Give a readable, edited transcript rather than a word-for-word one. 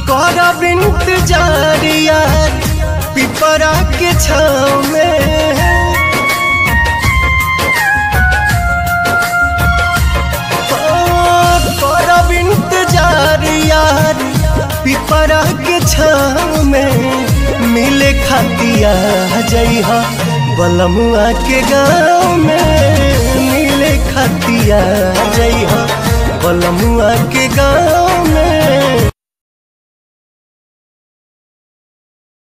करब इंतजार यार पिपरा के छाँव में। करब इंतजार यार पिपरा के छाँव में, मिले खातिया जइहा बलमुआ के गाँव में। मिले खातिया जइहा बलमुआ के गाँव में।